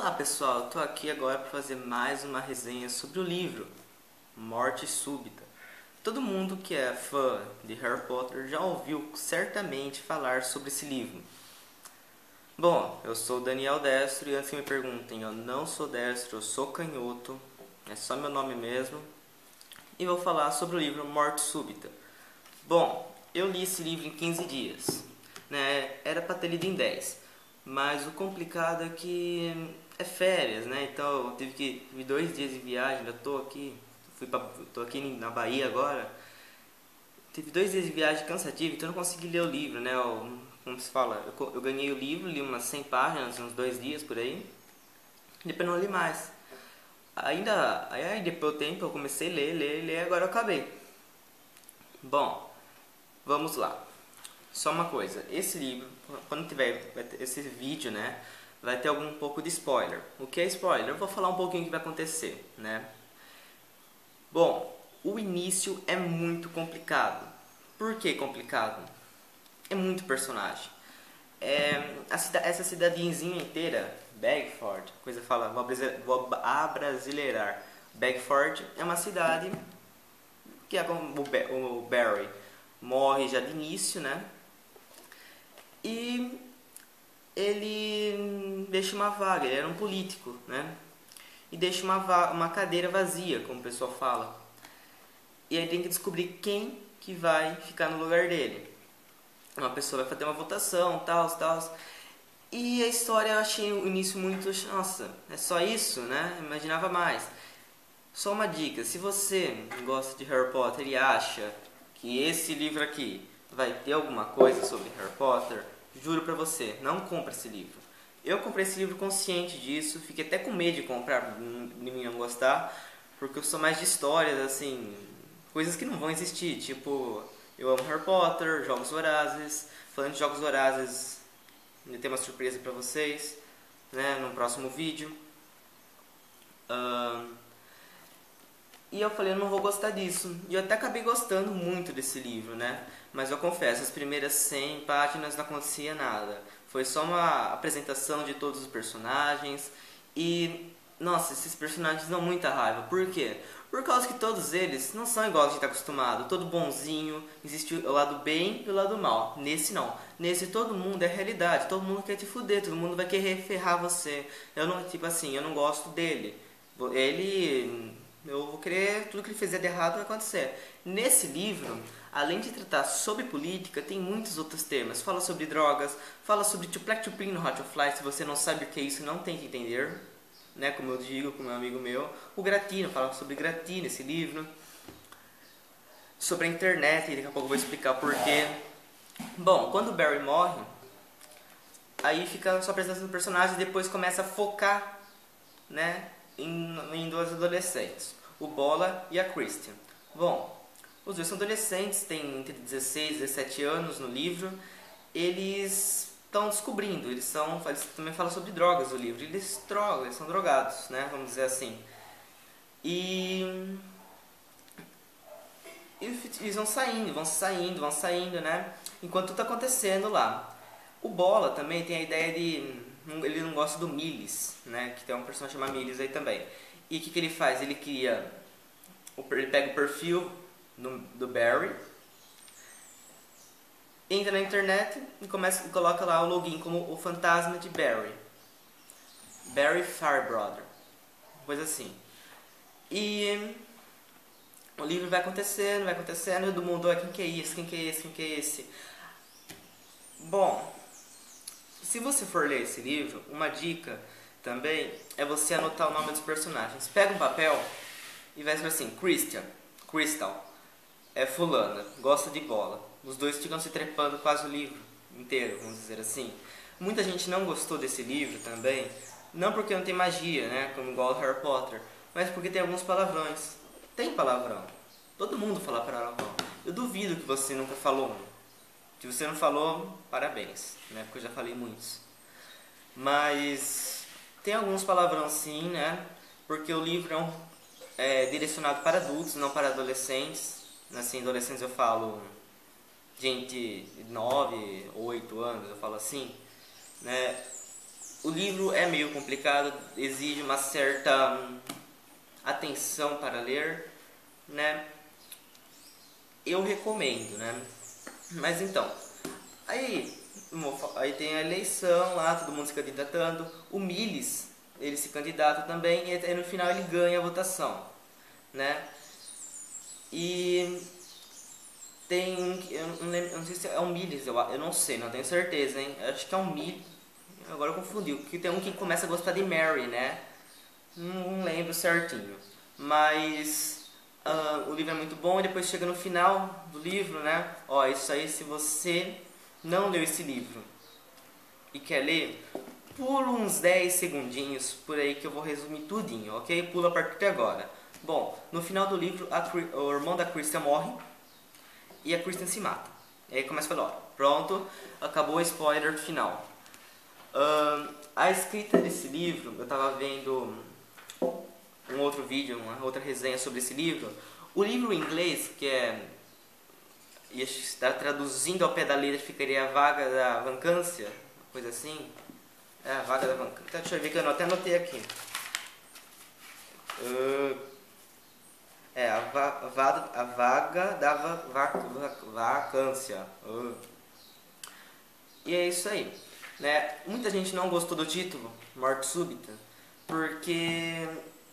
Olá pessoal, estou aqui agora para fazer mais uma resenha sobre o livro Morte Súbita. Todo mundo que é fã de Harry Potter já ouviu certamente falar sobre esse livro. Bom, eu sou Daniel Destro e antes que me perguntem, eu não sou destro, eu sou canhoto, é só meu nome mesmo. E vou falar sobre o livro Morte Súbita. Bom, eu li esse livro em 15 dias, né? Era para ter lido em 10, mas o complicado é que é férias, né? Então eu tive 2 dias de viagem, ainda tô aqui, tô aqui na Bahia agora. Tive 2 dias de viagem cansativo, então eu não consegui ler o livro, né? Como se fala, eu ganhei o livro, li umas 100 páginas, uns 2 dias por aí, depois não li mais. Aí depois do tempo eu comecei a ler, agora eu acabei. Bom, vamos lá. Só uma coisa, esse livro, quando tiver esse vídeo, né, vai ter algum pouco de spoiler. O que é spoiler? Eu vou falar um pouquinho o que vai acontecer, né? Bom, o início é muito complicado. Por que complicado? É muito personagem. Essa cidadezinha inteira, Bagford, coisa fala, vou abrasileirar. Bagford é uma cidade que é como o Barry morre já de início, né? E ele deixa uma vaga, ele era um político, né? E deixa uma cadeira vazia, como o pessoal fala. E aí tem que descobrir quem que vai ficar no lugar dele. Uma pessoa vai fazer uma votação, tal. E a história eu achei o início muito... Nossa, é só isso, né? Eu imaginava mais. Só uma dica, se você gosta de Harry Potter e acha que esse livro aqui vai ter alguma coisa sobre Harry Potter, juro pra você, não compre esse livro. Eu comprei esse livro consciente disso, fiquei até com medo de comprar, de mim não gostar, porque eu sou mais de histórias, assim, coisas que não vão existir, tipo, eu amo Harry Potter, Jogos Vorazes. Falando de Jogos Vorazes, eu tenho uma surpresa pra vocês, né, no próximo vídeo. E eu falei, eu não vou gostar disso. E eu até acabei gostando muito desse livro, né? Mas eu confesso, as primeiras 100 páginas não acontecia nada. Foi só uma apresentação de todos os personagens. E, nossa, esses personagens dão muita raiva. Por quê? Por causa que todos eles não são igual a gente está acostumado. Todo bonzinho, existe o lado bem e o lado mal. Nesse não. Nesse todo mundo é realidade. Todo mundo quer te fuder, todo mundo vai querer ferrar você. Eu não, tipo assim, eu não gosto dele. Eu vou querer tudo que ele fizer de errado vai acontecer. Nesse livro, além de tratar sobre política, tem muitos outros temas. Fala sobre drogas, fala sobre Tuplek no Hot to Fly. Se você não sabe o que é isso, não tente entender, né? Como eu digo com meu amigo meu. O Gratino, fala sobre Gratino nesse livro. Sobre a internet, e daqui a pouco eu vou explicar porquê. Bom, quando o Barry morre, aí fica só apresentando personagens e depois começa a focar, né, em duas adolescentes, o Bola e a Christian. Bom, os dois são adolescentes, têm entre 16 e 17 anos no livro. Eles estão descobrindo, eles também falam sobre drogas no livro. Eles são drogados, né, vamos dizer assim. E eles vão saindo, né, enquanto tudo está acontecendo lá. O Bola também tem a ideia de... Ele não gosta do Miles, né? Que tem um personagem chamado Miles aí também. E o que ele faz? Ele pega o perfil do Barry, entra na internet e coloca lá o login como o fantasma de Barry. Barry Firebrother. Coisa assim. E o livro vai acontecendo, todo mundo, quem que é esse? Bom, se você for ler esse livro, uma dica também é você anotar o nome dos personagens. Pega um papel e vai escrever assim, Crystal, é fulana, gosta de bola. Os dois ficam se trepando quase o livro inteiro, vamos dizer assim. Muita gente não gostou desse livro também, não porque não tem magia, né, como igual Harry Potter, mas porque tem alguns palavrões. Tem palavrão. Todo mundo fala palavrão. Eu duvido que você nunca falou um. Se você não falou, parabéns, né? Porque eu já falei muitos. Mas tem alguns palavrões sim, né? Porque o livro é direcionado para adultos, não para adolescentes. Assim, adolescentes eu falo gente de 9 ou 8 anos, eu falo assim, né? o livro é meio complicado, exige uma certa atenção para ler, né? Eu recomendo, né? Mas então, aí tem a eleição lá, todo mundo se candidatando. O Miles, ele se candidata também e aí no final ele ganha a votação, né? E tem, eu não sei se é o Miles, eu não sei, não tenho certeza, hein? Acho que é um Miles, agora eu confundi, porque tem um que começa a gostar de Mary, né? Não lembro certinho, mas o livro é muito bom e depois chega no final do livro, né? Ó, isso aí, se você não leu esse livro e quer ler, pula uns 10 segundinhos por aí que eu vou resumir tudinho, ok? Pula a partir de agora. Bom, no final do livro, o irmão da Kristen morre e a Kristen se mata. E aí começa a falar, ó, pronto, acabou o spoiler final. A escrita desse livro, eu tava vendo um outro vídeo, uma outra resenha sobre esse livro. O livro em inglês, que é, ia estar traduzindo ao pé da letra, ficaria a vaga da vacância, coisa assim. É, a vaga da vacância. Então, deixa eu ver que eu até anotei aqui. A vaga da vacância. E é isso aí, né? Muita gente não gostou do título, Morte Súbita, porque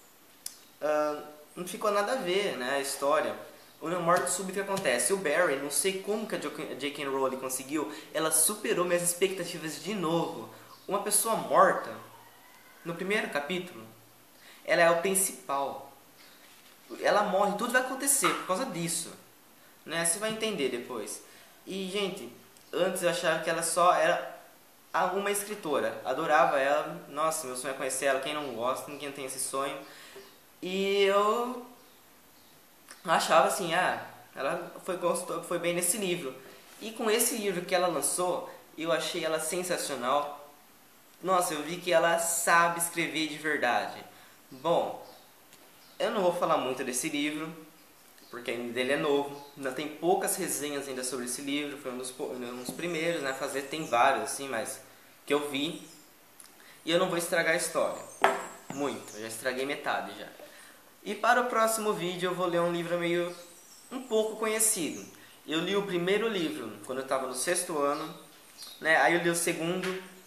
não ficou nada a ver, né, a história. O Morte Súbita que acontece? O Barry, não sei como que a J.K. Rowling conseguiu, ela superou minhas expectativas de novo. Uma pessoa morta, no primeiro capítulo, ela é o principal. Ela morre, tudo vai acontecer por causa disso, né? Você vai entender depois. E, gente, antes eu achava que ela só era uma escritora. Adorava ela. Nossa, meu sonho é conhecer ela. Quem não gosta, ninguém tem esse sonho. E eu achava assim, ela foi bem nesse livro. E com esse livro que ela lançou, eu achei ela sensacional. Nossa, eu vi que ela sabe escrever de verdade. Bom, eu não vou falar muito desse livro, porque ainda ele é novo. Ainda tem poucas resenhas ainda sobre esse livro. Foi um dos primeiros, né? Tem vários assim, mas que eu vi. E eu não vou estragar a história muito, eu já estraguei metade já. E para o próximo vídeo eu vou ler um livro um pouco conhecido. Eu li o primeiro livro quando eu estava no 6º ano, né? Aí eu li o segundo,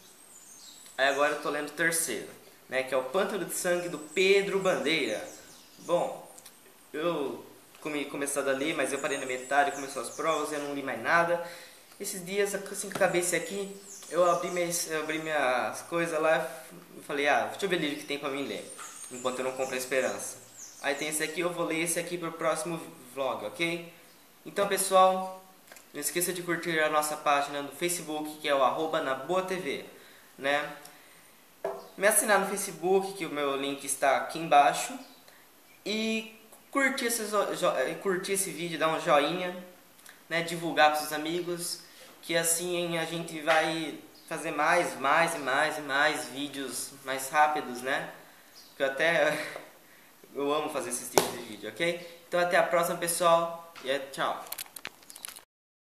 aí agora eu estou lendo o terceiro, né? Que é o Pântano de Sangue, do Pedro Bandeira. Bom, eu começado a ler, mas eu parei na metade, começou as provas, eu não li mais nada. Esses dias, assim que acabei esse aqui, eu abri minhas coisas lá e falei, deixa eu ver o livro que tem pra mim ler, enquanto eu não compro a esperança. Aí tem esse aqui, eu vou ler esse aqui pro próximo vlog, ok? Então, pessoal, não esqueça de curtir a nossa página no Facebook, que é o @naboatv, né? Me assinar no Facebook, que o meu link está aqui embaixo. E curtir esse vídeo, dar um joinha, né? Divulgar para os amigos, que assim a gente vai fazer mais vídeos mais rápidos, né? Que eu amo fazer esses tipos de vídeo, ok? Então até a próxima, pessoal, e tchau!